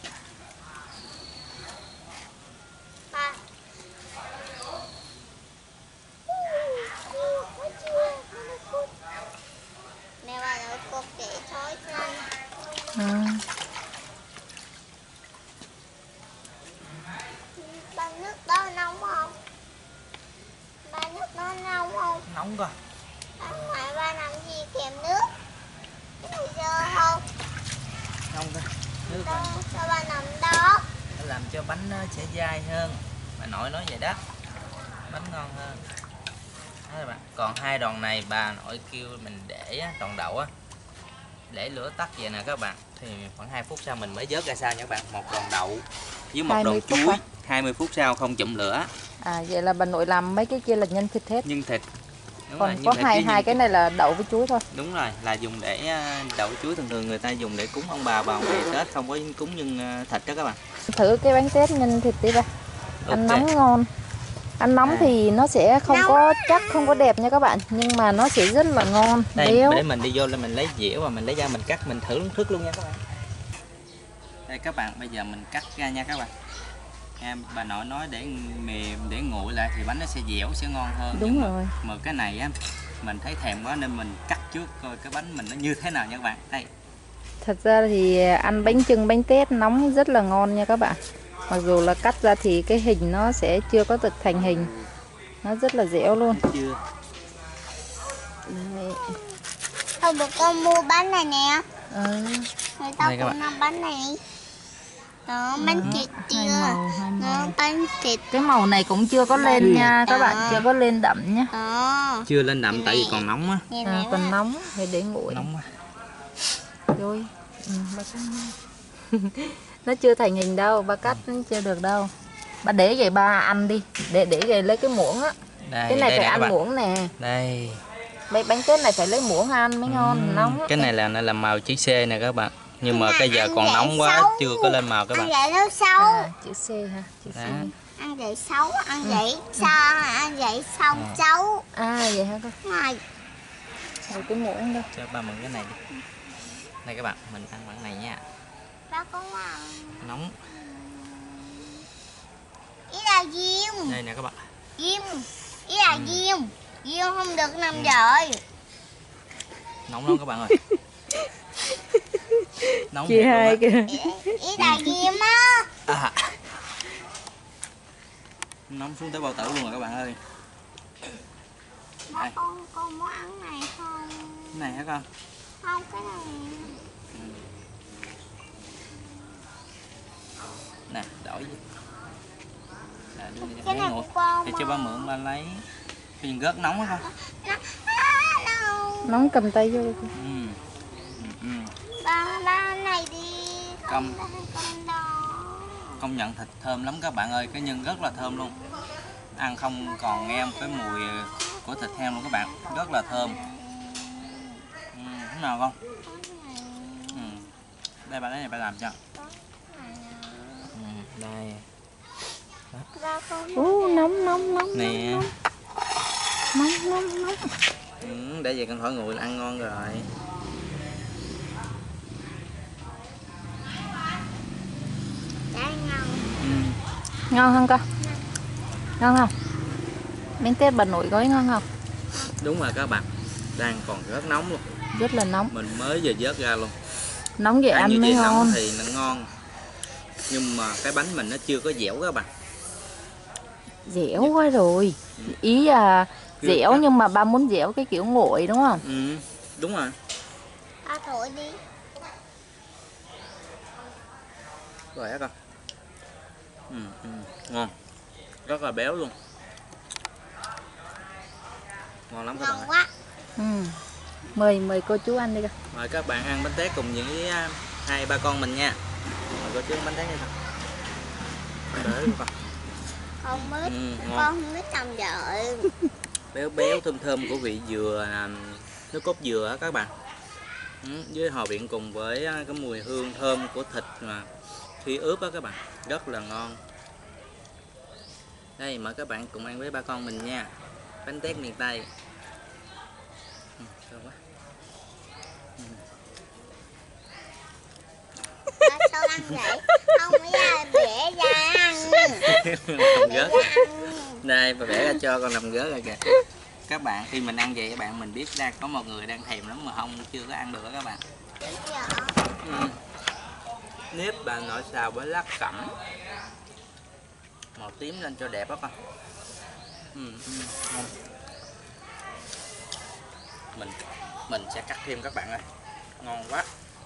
Mẹ bà nói cột để thôi ra. Ba nước đó nóng không? Ba nước đó nóng không? Nóng cơ. Không phải ba làm gì kèm nước? Bây giờ không? Nóng cơ. Nước Sao ba nằm đó? nó làm cho bánh nó sẽ dai hơn. Bà nội nói vậy đó. Bánh ngon hơn. Đó các bạn. Còn 2 đòn này bà nội kêu mình để đòn đậu á, để lửa tắt vậy nè các bạn, thì khoảng 2 phút sau mình mới vớt ra sao nha các bạn. Một đòn đậu với một đòn chuối 20 phút sau không chụm lửa. Vậy là bà nội làm mấy cái kia là nhân thịt hết. Nhân thịt. Đúng Còn rồi, có hai cái này là đậu với chuối thôi. Đúng rồi, là dùng để đậu chuối, thường người ta dùng để cúng ông bà vào ngày Tết, không có cúng nhân thịt đó các bạn. Thử cái bánh tét nhân thịt đi ba. Ăn nóng ngon. Ăn nóng thì nó sẽ không có chắc, không có đẹp nha các bạn, nhưng mà nó sẽ rất là ngon. Đây, béo. để mình đi vô là mình lấy dĩa và mình lấy ra mình cắt, mình thử thức luôn nha các bạn. Đây các bạn, bây giờ mình cắt ra nha các bạn. Bà nội nói để mềm, để nguội lại thì bánh nó sẽ dẻo, sẽ ngon hơn. Đúng rồi. Mà cái này á, mình thấy thèm quá nên mình cắt trước coi cái bánh mình nó như thế nào nha các bạn. Đây. Thật ra thì ăn bánh chưng bánh tét nóng rất là ngon nha các bạn. Mặc dù là cắt ra thì cái hình nó sẽ chưa có được thành hình. Nó rất là dẻo luôn. Chưa. Đấy. Hôm bữa con mua bánh này nè. Người ta Đây các cũng bạn. làm bánh này. Đó, bánh thịt Hai chưa? màu, hai Đó, màu. bánh thịt. Cái màu này cũng chưa có lên nha các bạn, chưa có lên đậm nhá. Đó. Chưa lên đậm tại vì còn nóng á. Nhìn À, này còn quá. nóng phải để nguội. Nóng quá. Rồi. Ba cắt. Nó chưa thành hình đâu, ba cắt chưa được đâu. Ba để vậy ba ăn đi, để vậy lấy cái muỗng á. Đây, Cái này đây phải nè các ăn bạn. muỗng nè. Đây. Bánh tét này phải lấy muỗng ăn mới ngon, nóng. Cái này là màu chữ C nè các bạn. Nhưng mà Cái cái này giờ ăn còn dễ nóng quá, xấu. chưa có lên màu các bạn. Ăn vậy nó xấu. À, chữ C ha, chữ C. Đó. Ăn vậy xấu, ăn vậy sao, ăn vậy xong xấu. À vậy hả con? Này, Rồi cái muỗng đâu? Cho ba mượn cái này đi. Đây các bạn, mình ăn bản này nha. ba con ăn. Nóng. Ý là diêm. Đây nè các bạn. Diêm. Ý là diêm. Diêm không được nằm rồi. Nóng lắm các bạn ơi. Nóng Chị thiệt luôn hai á. kìa. Ý là diêm á. À. Nóng xuống tới bao tử luôn rồi các bạn ơi. Ba con muốn ăn này không? Cái này hả con? Không, cái này. Nè, đổi gì? Đưa đi Cái lấy này nguội. của con Thì cho ba mượn ba lấy. Cái gì gớt nóng á con? Đâu. Nóng cầm tay vô. Ba này đi. Cầm. Con đó. Công nhận thịt thơm lắm các bạn ơi, cái nhân rất là thơm luôn. Ăn không còn nghe một cái mùi của thịt heo luôn các bạn, rất là thơm. Thế nào con? Đây bạn lấy này bạn làm cho. Đây. Ba con. Nóng. Nè. Nóng. Để về con thổi nguội là ăn ngon rồi. Trái ngon. Ngon không con? Ngon không? Bánh tét bà nội gói ngon không? Đúng rồi các bạn, đang còn rất nóng luôn. Rất là nóng. Mình mới vừa vớt ra luôn. Nóng vậy ăn như mới vậy nóng ngon. thì nó ngon. Nhưng mà cái bánh mình nó chưa có dẻo các bạn. Dẻo quá rồi. Ý là Chưa dẻo chắc. nhưng mà ba muốn dẻo cái kiểu nguội đúng không? Đúng rồi. Ba thổi đi. Rồi hả con? Ngon. Rất là béo luôn. Ngon lắm các bạn Ngon ơi. quá. Mời cô chú ăn đi con. Mời các bạn ăn bánh tét cùng những với hai ba con mình nha. Mời cô chú ăn bánh tét nha con. Đỡ đi con. Con mới Ngon. con không biết làm vợ. Béo béo thơm thơm của vị dừa, nước cốt dừa á các bạn. Với hòa quyện cùng với cái mùi hương thơm của thịt mà khi ướp á các bạn, rất là ngon. Đây mời các bạn cùng ăn với ba con mình nha. Bánh tét miền Tây. Thơm quá. Ba sao ăn vậy? Không ra bẻ ra ăn. Làm Bẻ gớt. ra ăn. Đây bà vẽ ra cho con làm gớt rồi kìa. Các bạn khi mình ăn vậy các bạn mình biết đang có một người đang thèm lắm mà không chưa có ăn được đó các bạn. Nếp bà nội xào với lát cẩm. Màu tím lên cho đẹp á con. Ngon. Mình sẽ cắt thêm các bạn ơi. Ngon quá.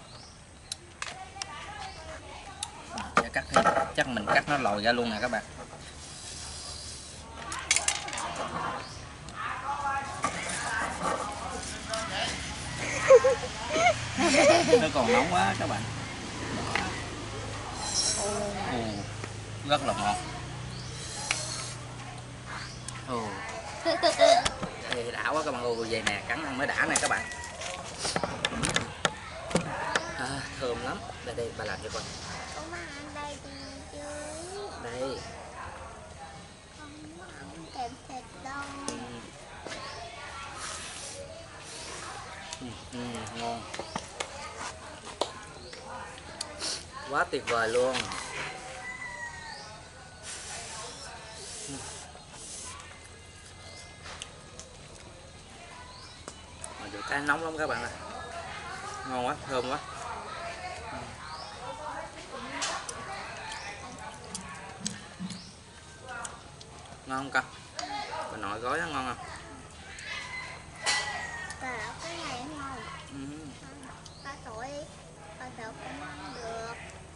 Mình sẽ cắt thêm. Chắc mình cắt nó lòi ra luôn nè các bạn. Nó còn nóng quá các bạn. Rất là ngon. Vậy đã quá các bạn. Vậy nè, cắn ăn mới đã nè các bạn. Thơm lắm. Đây bà làm cho con. Con muốn ăn đây đi chứ. Đây. Con muốn ăn kèm thịt đâu. Ngon. Quá tuyệt vời luôn. Mà được cái nóng lắm các bạn ơi. Ngon quá, thơm quá. Ngon không con? Bà nội gói đó ngon không? Cái này ngon. Ừ. Ba tuổi ba tuổi cũng ăn được.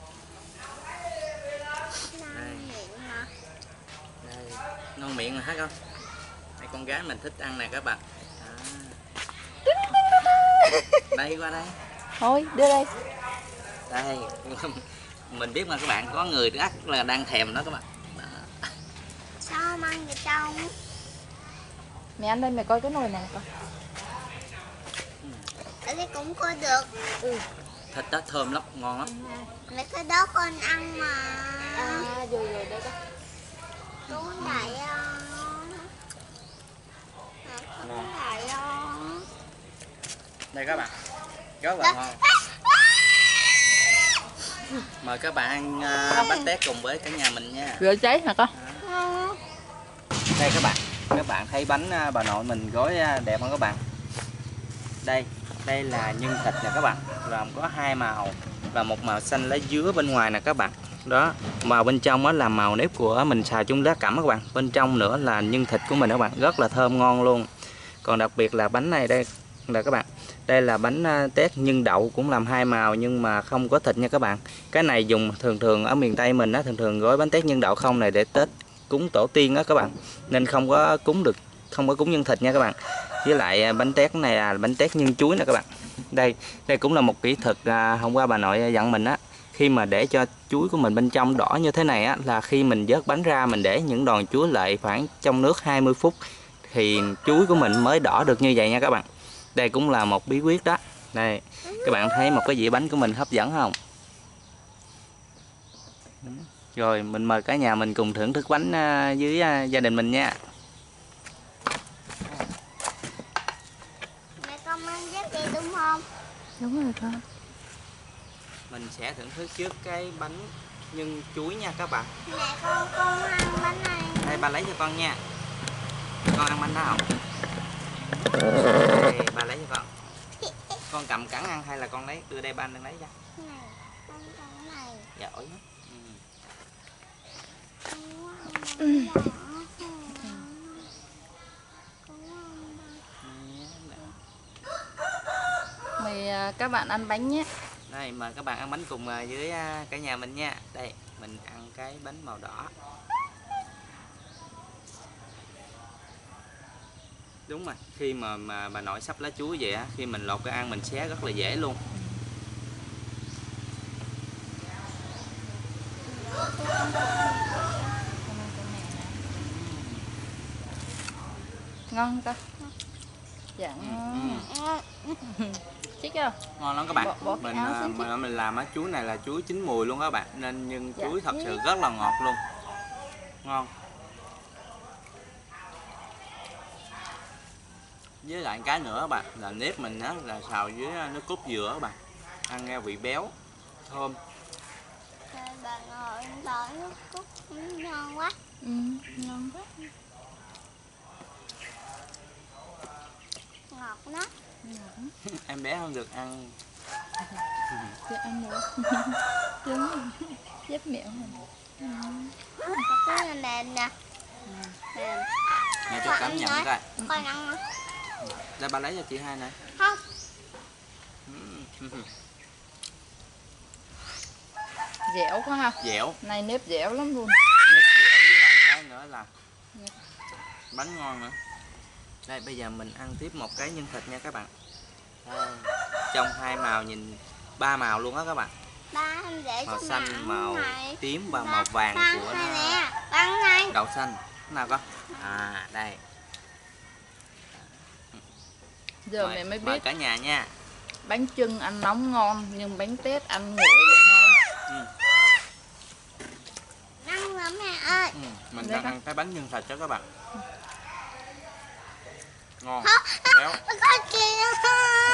Ngon miệng mà. Đây. Ngon miệng mà hết con. Đây con gái mình thích ăn nè các bạn. Đây qua đây. Thôi đưa đây. Đây. Mình biết mà các bạn, có người rất là đang thèm đó các bạn. Đó. Sao không ăn vậy trong? Mẹ ăn đây, mẹ coi cái nồi này con. Ở đây cũng coi được. Thịt đó thơm lắm, ngon lắm. Mấy cái đó con ăn mà. Rồi đây con. Đúng vậy Ngon. vậy Đây các bạn, rất là ngon. Mời các bạn ăn bánh tét cùng với cả nhà mình nha. Rửa cháy hả con? Đây các bạn thấy bánh bà nội mình gói đẹp không các bạn? Đây là nhân thịt nè các bạn, gồm có 2 màu và một màu xanh lá dứa bên ngoài nè các bạn. Đó, màu bên trong đó là màu nếp của mình xào chung lá cẩm các bạn. Bên trong nữa là nhân thịt của mình các bạn, rất là thơm ngon luôn. Còn đặc biệt là bánh này đây là các bạn, đây là bánh tét nhân đậu, cũng làm 2 màu nhưng mà không có thịt nha các bạn. Cái này dùng thường ở miền Tây mình á, thường gói bánh tét nhân đậu không này để Tết cúng tổ tiên đó các bạn, nên không có cúng nhân thịt nha các bạn. Với lại bánh tét này là bánh tét nhân chuối nè các bạn. Đây cũng là một kỹ thuật hôm qua bà nội dặn mình á, khi mà để cho chuối của mình bên trong đỏ như thế này á, là khi mình vớt bánh ra mình để những đòn chuối lại khoảng trong nước 20 phút thì chuối của mình mới đỏ được như vậy nha các bạn. Đây cũng là một bí quyết đó. Đây, các bạn thấy một cái dĩa bánh của mình hấp dẫn không? Rồi mình mời cả nhà mình cùng thưởng thức bánh với gia đình mình nha. Mẹ con ăn dép đi đúng không? Đúng rồi con. Mình sẽ thưởng thức trước cái bánh nhân chuối nha các bạn. Mẹ con ăn bánh này. Đây ba lấy cho con nha. Con ăn bánh đó không? Đây, ba lấy cho con. Con cầm cắn ăn hay là con lấy, đưa đây ba đang lấy cho. Này, con cái này. Dạ ối. Mời các bạn ăn bánh nhé. Đây mời các bạn ăn bánh cùng với cả nhà mình nha. Đây, mình ăn cái bánh màu đỏ. Đúng rồi, khi mà bà nội sắp lá chuối vậy á, khi mình lột cái ăn mình xé rất là dễ luôn. Ngon không con? Dạ ngon. Thích không? Ngon lắm các bạn. Bỏ cái áo xuống chứ. Mình làm á, chuối này là chuối chín mùi luôn các bạn, nên nhưng Dạ. chuối thật sự rất là ngọt luôn. Ngon. Với lại cái nữa các bạn, là nếp mình á là xào với nước cốt dừa các bạn. Ăn nghe vị béo, thơm. Bà ngồi đợi nước cốt ngon quá. Ngon quá. Ngọt lắm. Em bé không được ăn. Được ăn được. Đúng rồi. Dép miệng rồi. Cái này mềm nè. Mềm. Mẹ cho cảm nhận coi. Con ăn không? Đây ba lấy cho chị hai nè. Không. Dẻo quá ha. Dẻo. Này nếp dẻo lắm luôn. Nếp dẻo với lại cái nữa là bánh ngon nữa. Đây bây giờ mình ăn tiếp một cái nhân thịt nha các bạn. Đây. Trong 2 màu nhìn 3 màu luôn á các bạn. Ba để Màu cho xanh, mẹ ăn màu này. tím và màu vàng của này nó. nè, băng này. Đậu xanh. Cái nào con? À đây. Giờ mẹ mới Mời biết cả nhà nha. bánh chưng ăn nóng ngon nhưng bánh tét ăn nguội là ngon. Ăn lắm mẹ ơi. Mình Đây đang con. ăn cái bánh nhân thịt cho các bạn. Ngon. Béo. Con kìa.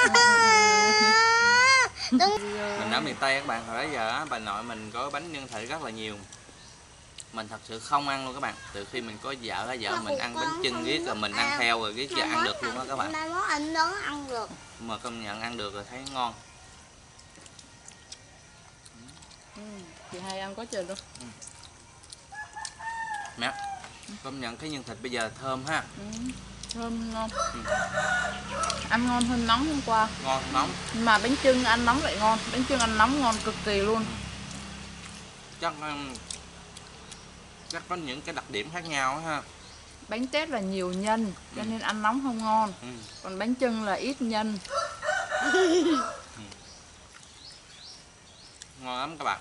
Mình ở miền Tây các bạn, hồi đó giờ á, bà nội mình có bánh nhân thịt rất là nhiều. Mình thật sự không ăn luôn các bạn. Từ khi mình có vợ mình ăn bánh chưng riết rồi mình ăn theo rồi riết giờ ăn được luôn đó các bạn. Mai mốt anh lớn ăn được. Mà công nhận ăn được rồi thấy ngon. Chị hai ăn có trời luôn. Mẹ, Công nhận cái nhân thịt bây giờ thơm ha. Thơm ngon. Ăn ngon hơn nóng hôm qua. Ngon nóng. Nhưng mà bánh chưng ăn nóng lại ngon. Bánh chưng ăn nóng ngon cực kỳ luôn. Chắc có những cái đặc điểm khác nhau ha. Bánh tét là nhiều nhân cho nên ăn nóng không ngon. Còn bánh chưng là ít nhân. Ngon lắm các bạn.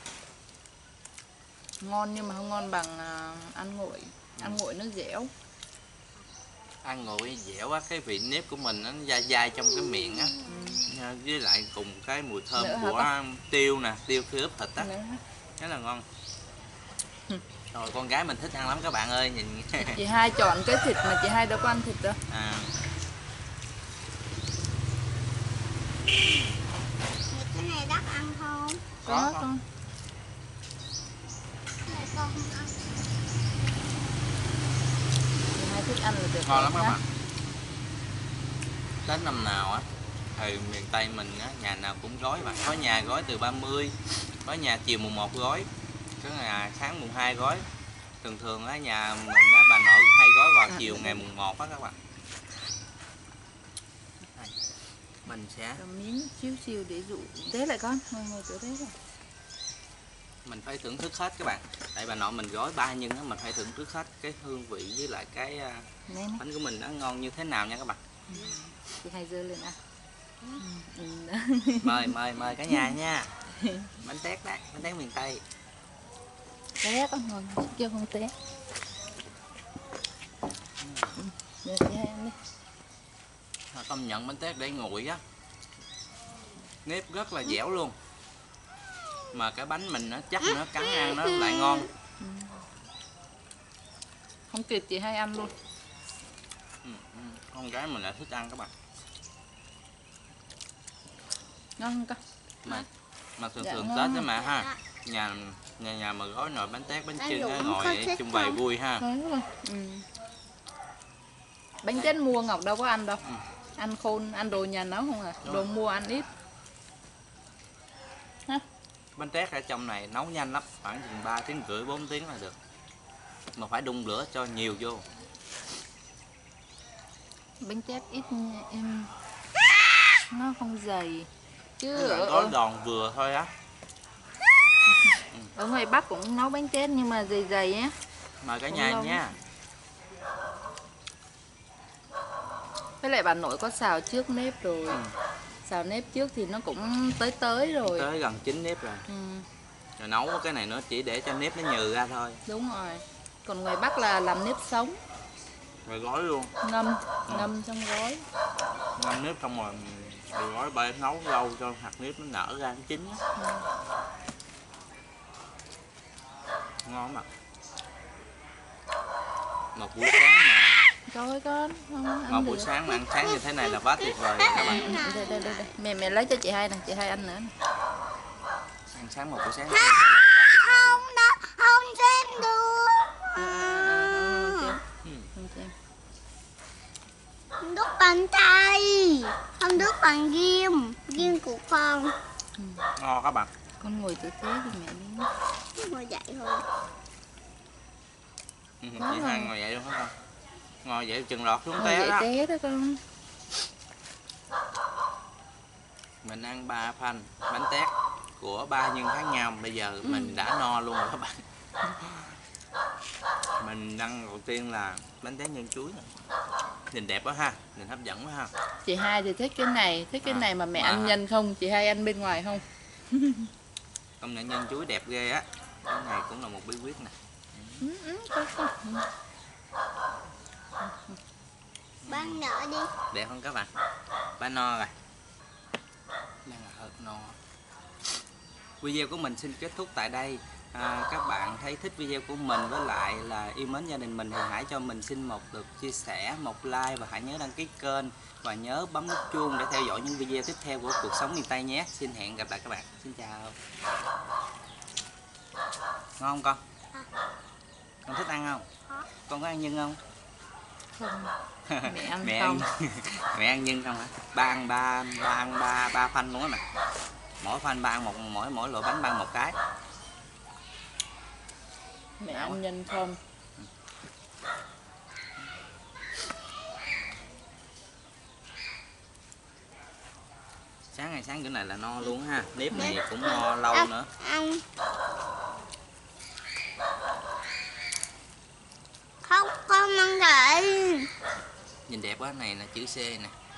Ngon nhưng mà không ngon bằng ăn nguội. Ăn nguội nó dẻo. Ăn nguội dẻo á, cái vị nếp của mình nó dai dai trong cái miệng á. Với lại cùng cái mùi thơm nữa của tiêu nè, tiêu khi ướp thịt á. Rất là ngon. Rồi con gái mình thích ăn lắm các bạn ơi, nhìn. Chị Hai chọn cái thịt mà chị Hai đâu có ăn thịt đâu. Cái này đắt ăn không? Có con. Cái này con không ăn. Chị Hai thích ăn là được. Ngon lắm các bạn. Tết năm nào á thì miền Tây mình á, nhà nào cũng gói bạn. Có nhà gói từ 30, có nhà chiều mùng 1 gói, có nhà sáng mùng 2 gói. Thường thường á nhà mình á, bà nội hay gói vào chiều ngày mùng 1 á các bạn. Mình sẽ Cầm miếng chiếu chiều để dụ. Thế lại con, ngồi chỗ thế rồi. Mình phải thưởng thức hết các bạn. Tại bà nội mình gói 3 nhân á, mình phải thưởng thức hết cái hương vị với lại cái bánh của mình nó ngon như thế nào nha các bạn. Chị Hai dơ lên ăn. Mời cả nhà nha. Bánh tét đấy, bánh tét miền Tây. Té con ngồi kêu không té. Để chị Hai ăn đi. Công nhận bánh tét để nguội á, nếp rất là dẻo luôn, mà cái bánh mình nó chắc, nó cắn ăn nó lại ngon. Không kịp chị Hai ăn luôn. Con gái mình lại thích ăn các bạn. Ngon không con? Mà thường Dạ, thường ngon. Tết đó mà ha, nhà mà gói nồi bánh tét bánh chưng ngồi chung bày vui ha. Bánh tét mua Ngọc đâu có ăn đâu. Ăn khôn, ăn đồ nhà nấu không à. Đồ mua ăn ít. Ha? Bánh tét ở trong này nấu nhanh lắm, khoảng chừng 3 tiếng rưỡi 4 tiếng là được, mà phải đun lửa cho nhiều vô. Bánh tét ít em, nó không dày chứ Có giòn vừa thôi á. ở ngoài Bắc cũng nấu bánh tét nhưng mà dày dày á. Mời cả nhà nha. Với lại bà nội có xào trước nếp rồi. Xào nếp trước thì nó cũng tới rồi. Tới gần chín nếp rồi. Rồi nấu cái này nó chỉ để cho nếp nó nhừ ra thôi. Đúng rồi. Còn ngoài Bắc là làm nếp sống. Rồi gói luôn. Ngâm trong gói. Ngâm nếp xong rồi gói bay nấu lâu cho hạt nếp nó nở ra nó chín á. Ngon mà. Một buổi sáng mà. Rồi con, không ăn Một được. buổi sáng mà ăn sáng như thế này là quá tuyệt vời các bạn. Đây. Mẹ lấy cho chị Hai nè, chị Hai ăn nữa. Ăn sáng một buổi sáng. Không đó, không xem được. Không đút bằng tay, không đút bằng ghim của con. Ngon các bạn. Con ngồi tư thế thì mẹ đi. Ngồi dậy thôi. Chị Hai ngồi dậy luôn hả con? Ngồi dậy chừng lọt xuống Ngồi té dậy đó. té đó con. Mình ăn 3 phanh bánh tét của 3 nhân khác nhau. Bây giờ mình đã no luôn rồi các bạn. Mình ăn đầu tiên là bánh tét nhân chuối nè. Nhìn đẹp quá ha, nhìn hấp dẫn quá ha. Chị Hai thì thích cái này mà mẹ ăn nhân không, chị Hai ăn bên ngoài không? Công nhận nhân chuối đẹp ghê á. Cái này cũng là một bí quyết nè. Bán nợ đi. Đẹp không các bạn? Ba no rồi. Đang là hơi no. Video của mình xin kết thúc tại đây. Các bạn thấy thích video của mình với lại là yêu mến gia đình mình thì hãy cho mình xin một lượt chia sẻ, một like và hãy nhớ đăng ký kênh và nhớ bấm nút chuông để theo dõi những video tiếp theo của Cuộc Sống Miền Tây nhé. Xin hẹn gặp lại các bạn. Xin chào. Ngon không con? Con thích ăn không? Con có ăn nhân không? Không. Mẹ ăn Mẹ không? Mẹ ăn nhân không hả? Ba phanh luôn á nè. Mỗi phanh ba ăn mỗi loại bánh ba ăn một cái. Mẹ ăn nhân không? ăn sáng kiểu này là no luôn ha. Nếp này cũng no lâu nữa. Ăn. Không con ăn rồi. Nhìn đẹp quá, này là chữ C nè.